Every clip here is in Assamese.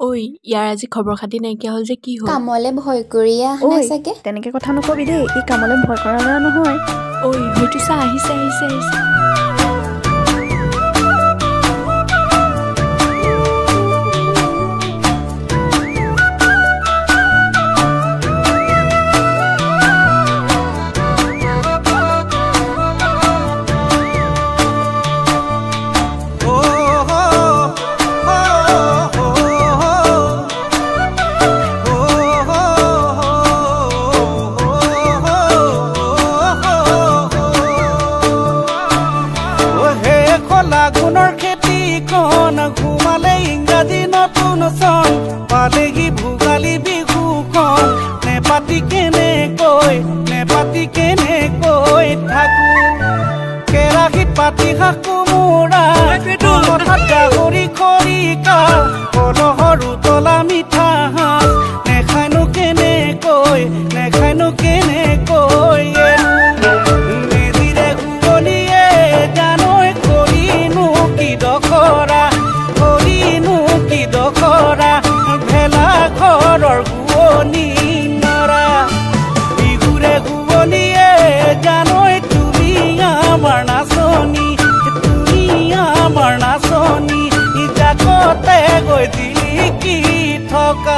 ঐ ইয়াৰ আজি খবৰ খাতি নাইকিয়া হ'ল যে কি হ'ল কামলে ভয় কৰি আহনা চাগে তেনেকে কথা নকবি দেই ই কামলে ভয় কৰা ল'ৰা নহয় ঐ হয়তো চা আহিছে পাতি হাকু মোৰা কথা গাহৰি খৰিকা কলহৰ উতলা মিঠা নেখাইনো কেনেকৈ মেজিৰে গুৱলিয়ে জানৈ কৰিনো কি দখৰা ভেলা ঘৰৰ গুৱনি নৰা বিহুৰে গুৱলিয়ে জানৈ তুমি আমাৰ নাচনী জাকতে গৈ দিলি কি থকা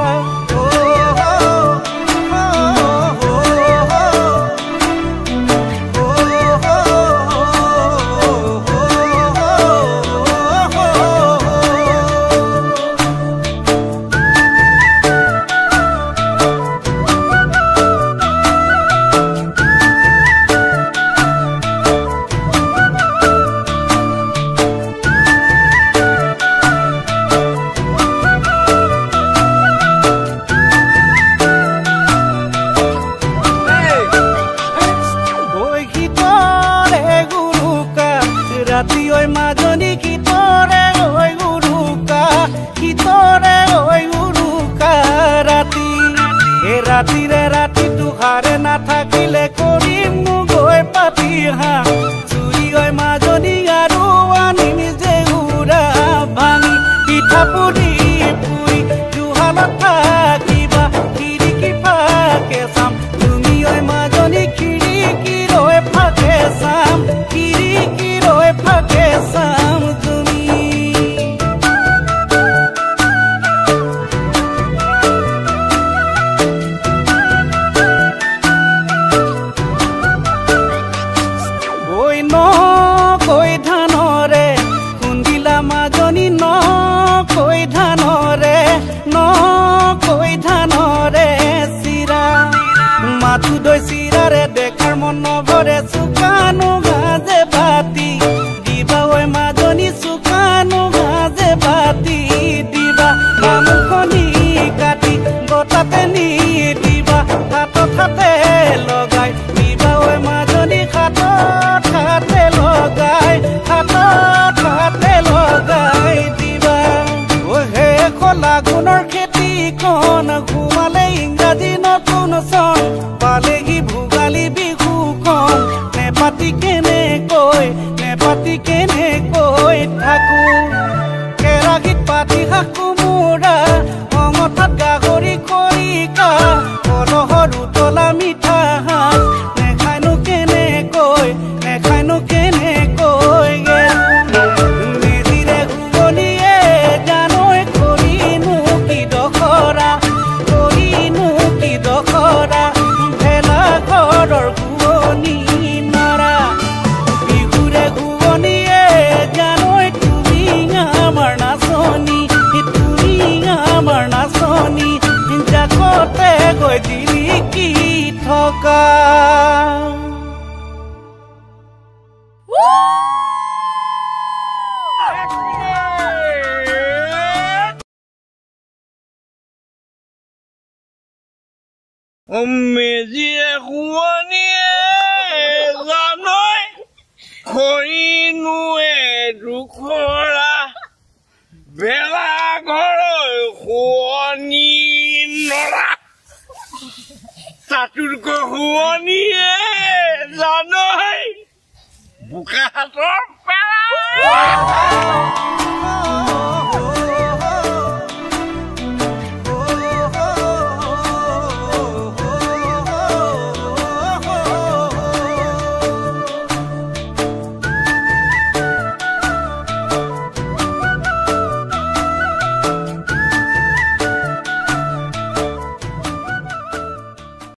ৰাতিৰে ৰাতি তুহাৰে নাথাকিলে কৰিম গৈ পাতি চুৰি হৈ মাজনী আৰু আনি নিজে উৰা ভাঙি পিঠা পুৰি জুহালত থাকিবা খিৰিকী ফাকে চাম তুমি ঐ মাজনী খিৰিকী ৰৈ ফাকে চাম তুমি চিৰাৰে দেখাৰ মন নভৰে চুকানো গাজে বাতি দিবা ঐ মাজনী চুকানো গাজে বাতি দিবা মুখনি কাটি গতাতে নি দিবা হাতে লগাই দিবা ঐ মাজনী হাতে লগাই দিবা ঐ হে খোলা গুণৰ খেতিখন ঘুমালে ইংৰাজী নতুন চন পালেহি ভোগালী বিহুখন নেপাতি কেনেকৈ থাকো কেৰাহীত পাতি হাকু মোৰা অঙঠাত গাহৰি খৰিকা কলহৰ উতলা মিঠা নেখাইনো কেনেকৈ মেজিৰে গুৱলিয়ে জানৈ কৰিনো কি দখৰা ভেলা ঘৰৰ গুৱনি নৰা বিহুৰে গুৱনিয়ে জানৈ তুমি আমাৰ নাচনী জাকতে গৈ দিলি কি থকা মেজিৰে গুৱনিয়ে জানৈ কৰিনোৱে দুখৰা ভেলা ঘৰৰ শুৱনি নৰা চাতুৰ্ক শুৱনিয়ে জানৈ বোকা হাতৰ পেলা